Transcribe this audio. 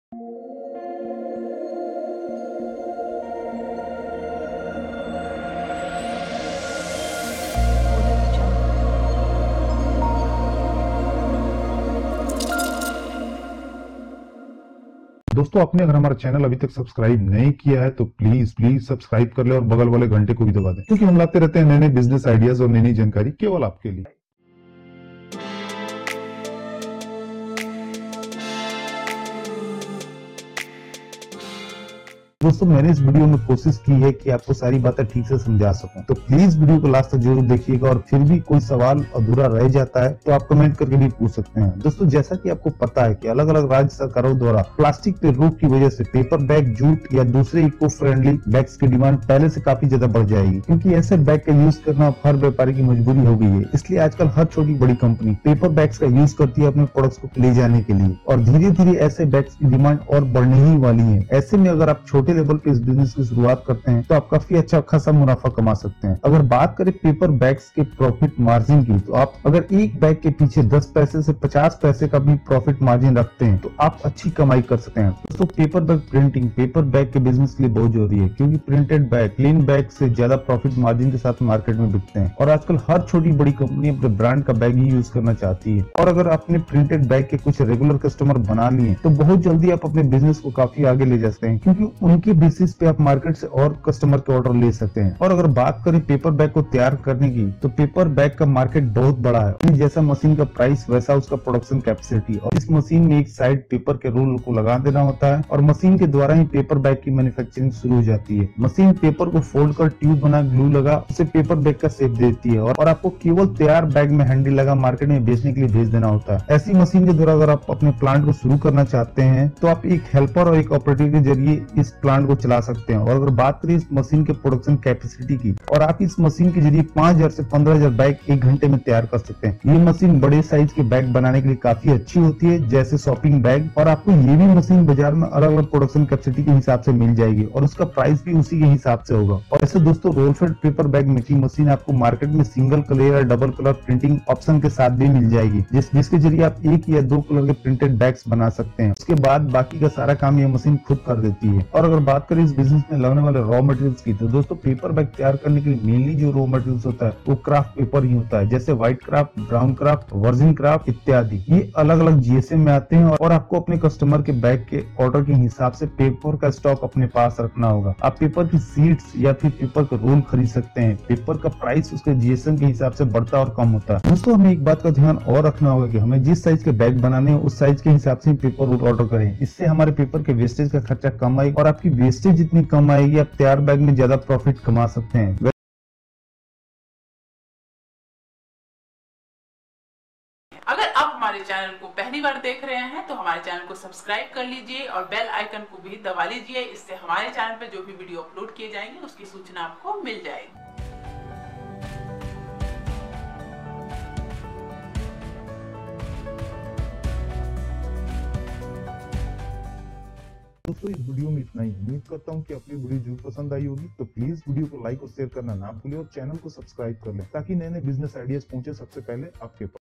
दोस्तों, आपने अगर हमारा चैनल अभी तक सब्सक्राइब नहीं किया है तो प्लीज सब्सक्राइब कर ले और बगल वाले घंटे को भी दबा दें, क्योंकि हम लाते रहते हैं नए नए बिजनेस आइडियाज और नई नई जानकारी केवल आपके लिए। दोस्तों, मैंने इस वीडियो में कोशिश की है कि आपको सारी बातें ठीक से समझा सकूं, तो प्लीज वीडियो को लास्ट तक जरूर देखिएगा और फिर भी कोई सवाल अधूरा रह जाता है तो आप कमेंट करके भी पूछ सकते हैं। दोस्तों, जैसा कि आपको पता है कि अलग अलग राज्य सरकारों द्वारा प्लास्टिक पे रोक की वजह से पेपर बैग, जूट या दूसरे इको फ्रेंडली बैग्स की डिमांड पहले से काफी ज्यादा बढ़ जाएगी, क्योंकि ऐसे बैग का यूज करना हर व्यापारी की मजबूरी हो गई है। इसलिए आजकल हर छोटी बड़ी कंपनी पेपर बैग्स का यूज करती है अपने प्रोडक्ट्स को ले जाने के लिए, और धीरे धीरे ऐसे बैग्स की डिमांड और बढ़ने ही वाली है। ऐसे में अगर आप छोटे लेवल पे इस बिजनेस की शुरुआत करते हैं तो आप काफी अच्छा खासा मुनाफा कमा सकते हैं। अगर बात करें पेपर बैग्स के प्रॉफिट मार्जिन की, तो आप अगर एक बैग के पीछे 10 पैसे से 50 पैसे का भी प्रॉफिट मार्जिन रखते हैं तो आप अच्छी कमाई कर सकते हैं। दोस्तों, paper bag printing paper bag के बिजनेस के लिए बहुत जरूरी है, क्योंकि प्रिंटेड बैग क्लीन बैग से ज्यादा प्रॉफिट मार्जिन के साथ मार्केट में बिकते हैं, और आजकल हर छोटी बड़ी कंपनी अपने ब्रांड का बैग ही यूज करना चाहती है। और अगर आपने प्रिंटेड बैग के कुछ रेगुलर कस्टमर बना लिए तो बहुत जल्दी आप अपने बिजनेस को काफी आगे ले जा सकते हैं, क्योंकि उनके बेसिस पे आप मार्केट से और कस्टमर के ऑर्डर ले सकते हैं। और अगर बात करें पेपर बैग को तैयार करने की, तो पेपर बैग का मार्केट बहुत बड़ा है। जैसा मशीन का प्राइस वैसा उसका प्रोडक्शन कैपेसिटी, और इस मशीन में एक साइड पेपर के रोल को लगा देना होता है और मशीन के द्वारा ही पेपर बैग की मैन्युफैक्चरिंग शुरू हो जाती है। मशीन पेपर को फोल्ड कर ट्यूब बना ग्लू लगा उसे पेपर बैग का शेप देती है, और आपको केवल तैयार बैग में हैंडल लगा मार्केट में बेचने के लिए भेज देना होता है। ऐसी मशीन के द्वारा अगर आप अपने प्लांट को शुरू करना चाहते हैं तो आप एक हेल्पर और एक ऑपरेटर के जरिए इस प्लांट को चला सकते हैं। और अगर बात करें इस मशीन के प्रोडक्शन कैपेसिटी की, और आप इस मशीन के जरिए 5000 से 15000 बैग एक घंटे में तैयार कर सकते हैं। ये मशीन बड़े साइज के बैग बनाने के लिए काफी अच्छी होती है, जैसे शॉपिंग बैग, और आपको ये भी मशीन बाजार में अलग अलग प्रोडक्शन कैपेसिटी के हिसाब से मिल जाएगी और उसका प्राइस भी उसी के हिसाब से होगा। और ऐसे दोस्तों, roll fed paper bag making machine आपको मार्केट में सिंगल कलर या डबल कलर प्रिंटिंग ऑप्शन के साथ भी मिल जाएगी, जिसके जरिए आप एक या दो कलर के प्रिंटेड बैग्स बना सकते हैं। उसके बाद बाकी का सारा काम ये मशीन खुद कर देती है। और अगर बात करें इस बिजनेस में लगने वाले रॉ मटेरियल्स की, तो दोस्तों पेपर बैग तैयार करने के लिए मेनली जो रॉ मटेरियल्स होता है वो क्राफ्ट पेपर ही होता है, जैसे white kraft, brown kraft, virgin kraft इत्यादि। ये अलग अलग जीएसएम में आते हैं, और आपको अपने कस्टमर के बैग के ऑर्डर के हिसाब से पेपर का स्टॉक अपने पास रखना होगा। आप पेपर की सीट्स या फिर पेपर का रोल खरीद सकते हैं। पेपर का प्राइस उसके जीएसएम के हिसाब से बढ़ता और कम होता है। दोस्तों, हमें एक बात का ध्यान और रखना होगा कि हमें जिस साइज के बैग बनाने हैं उस साइज के हिसाब से पेपर रोल ऑर्डर करें। इससे हमारे पेपर के वेस्टेज का खर्चा कम आएगा, और आपकी वेस्टेज जितनी कम आएगी आप तैयार बैग में ज्यादा प्रॉफिट कमा सकते हैं। अगर आप हमारे चैनल को पहली बार देख रहे हैं तो हमारे चैनल को सब्सक्राइब कर लीजिए और बेल आइकन को भी दबा लीजिए। इससे हमारे चैनल पर जो भी वीडियो अपलोड किए जाएंगे उसकी सूचना आपको मिल जाएगी। दोस्तों, इस वीडियो में इतना ही। उम्मीद करता हूँ कि आपकी वीडियो जरूर पसंद आई होगी। तो प्लीज वीडियो को लाइक और शेयर करना ना भूलें और चैनल को सब्सक्राइब कर लें, ताकि नए नए बिजनेस आइडियाज पहुंचे सबसे पहले आपके पास।